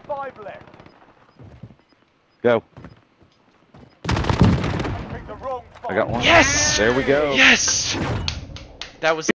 5 left. Go. Pick the wrong I got one. Yes! There we go. Yes! That was